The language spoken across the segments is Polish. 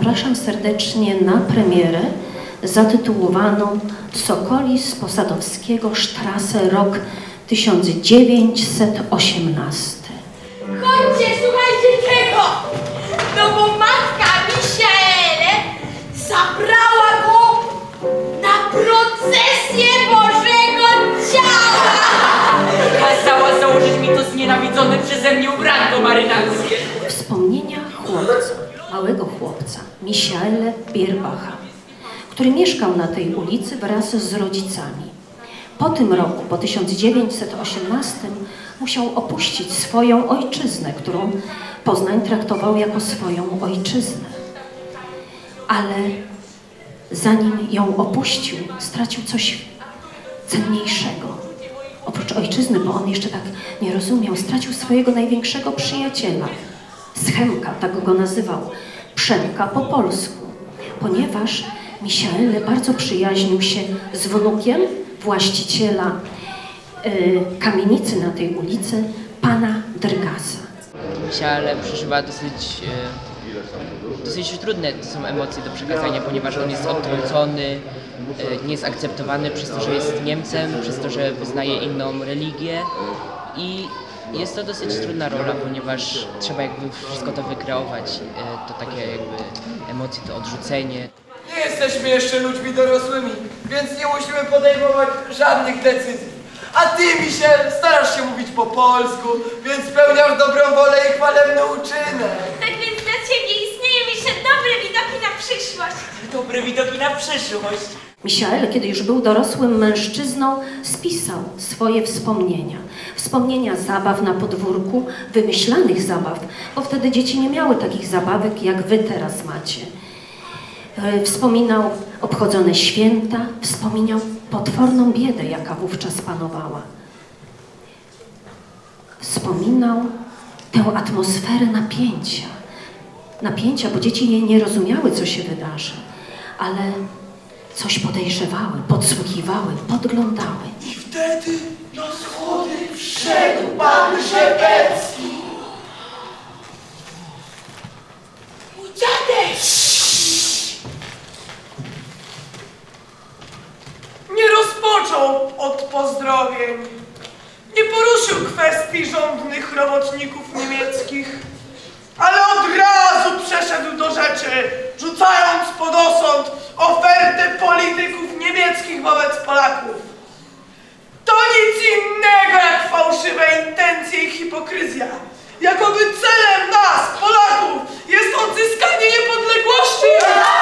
zapraszam serdecznie na premierę zatytułowaną Sokolis Posadowskiego Strasse, rok 1918. Chodźcie, słuchajcie tego! No bo matka Michaele zabrała go na procesję Bożego Ciała! Kazała założyć mi to znienawidzone przeze mnie ubranko marynarskie. Wspomnienia chłopca, małego chłopca, Michaela Bierbacha, który mieszkał na tej ulicy wraz z rodzicami. Po tym roku, po 1918, musiał opuścić swoją ojczyznę, którą Poznań traktował jako swoją ojczyznę. Ale zanim ją opuścił, stracił coś cenniejszego. Oprócz ojczyzny, bo on jeszcze tak nie rozumiał, stracił swojego największego przyjaciela. Schemka, tak go nazywał. Przemka po polsku. Ponieważ Michael bardzo przyjaźnił się z wnukiem właściciela kamienicy na tej ulicy, pana Drygasa. Michael przeżywa dosyć trudne są emocje do przekazania, ponieważ on jest odtrącony, nie jest akceptowany przez to, że jest Niemcem, przez to, że wyznaje inną religię i jest to dosyć trudna rola, ponieważ trzeba jakby wszystko to wykreować, to takie jakby emocje, to odrzucenie. Nie jesteśmy jeszcze ludźmi dorosłymi, więc nie musimy podejmować żadnych decyzji. A ty, Michel, starasz się mówić po polsku, więc spełniasz dobrą wolę i chwalebny uczynek. Tak więc dla ciebie istnieją jeszcze dobre widoki na przyszłość. Dobre widoki na przyszłość. Michael, kiedy już był dorosłym mężczyzną, spisał swoje wspomnienia. Wspomnienia zabaw na podwórku, wymyślanych zabaw, bo wtedy dzieci nie miały takich zabawek, jak wy teraz macie. Wspominał obchodzone święta, wspominał potworną biedę, jaka wówczas panowała. Wspominał tę atmosferę napięcia, bo dzieci nie rozumiały, co się wydarzy, ale coś podejrzewały, podsłuchiwały, podglądały. I wtedy na schody wszedł pan Rzepecki. Mój dziadek! Nie rozpoczął od pozdrowień. Nie poruszył kwestii żądnych robotników niemieckich, ale od razu przeszedł do rzeczy, rzucając pod osąd ofertę polityków niemieckich wobec Polaków. To nic innego jak fałszywe intencje i hipokryzja. Jakoby celem nas, Polaków, jest odzyskanie niepodległości.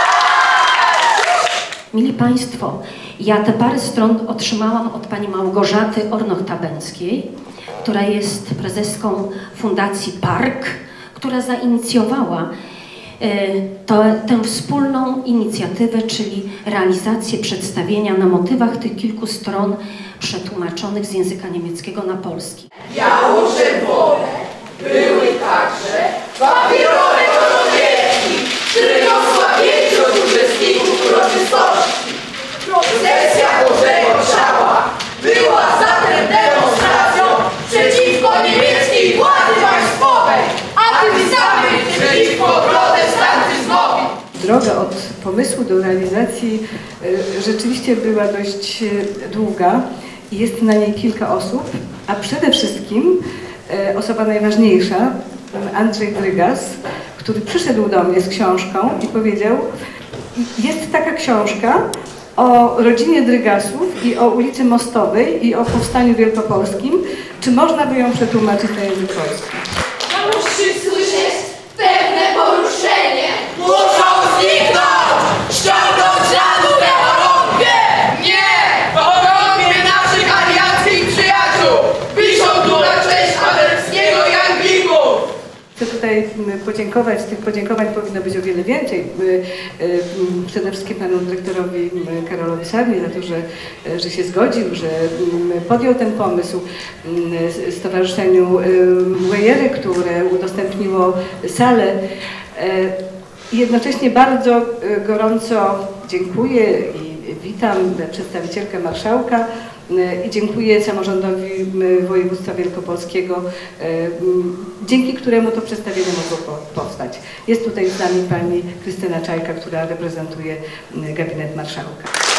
Mili Państwo, ja te parę stron otrzymałam od pani Małgorzaty Ornoch-Tabenckiej, która jest prezeską Fundacji Park, która zainicjowała tę wspólną inicjatywę, czyli realizację przedstawienia na motywach tych kilku stron przetłumaczonych z języka niemieckiego na polski. Biało-czerwone były także papierowe kolonieczki, którego słabiecie od uczestników uroczystości. Procesja Bożego Ciała była zatem demonstracją przeciwko niemieckiej władzy państwowej, a tym samym przeciwko protestantyzmowi. Droga od pomysłu do realizacji rzeczywiście była dość długa i jest na niej kilka osób, a przede wszystkim osoba najważniejsza, Andrzej Drygas, który przyszedł do mnie z książką i powiedział: jest taka książka o rodzinie Drygasów i o ulicy Mostowej i o powstaniu wielkopolskim. Czy można by ją przetłumaczyć na język polski? Muszę słyszeć pewne poruszenie. Muszą zniknąć! Ściągnąć na dół chorągwie! Nie! Chorągwie naszych alianckich przyjaciół! Piszą tu na cześć Paderewskiego i Anglików! Chcę tutaj podziękować, tych podziękowań powinno być o wiele więcej. Przede wszystkim panu dyrektorowi Karolowi Sarni za to, że się zgodził, że podjął ten pomysł, Stowarzyszeniu Wejery, które udostępniło salę. Jednocześnie bardzo gorąco dziękuję i witam przedstawicielkę marszałka i dziękuję samorządowi województwa wielkopolskiego, dzięki któremu to przedstawienie mogło powstać. Jest tutaj z nami pani Krystyna Czajka, która reprezentuje gabinet marszałka.